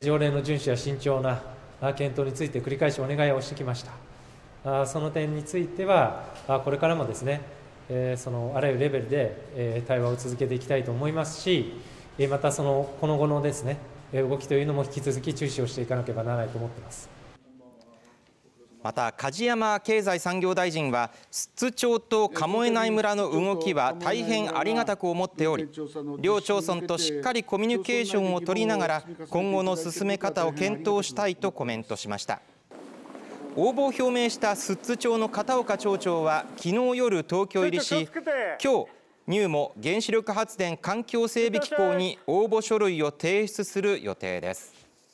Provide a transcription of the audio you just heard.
条例の遵守や慎重な検討について繰り返しお願いをしてきました。その点については、これからもですね、あらゆるレベルで対話を続けていきたいと思いますし、またこの後のですね、動きというのも引き続き注視をしていかなければならないと思っています。 また梶山経済産業大臣は、寿都町と鴨江内村の動きは大変ありがたく思っており、両町村としっかりコミュニケーションを取りながら今後の進め方を検討したいとコメントしました。応募を表明した寿都町の片岡町長は昨日夜東京入りし、今日ニューモ原子力発電環境整備機構に応募書類を提出する予定です。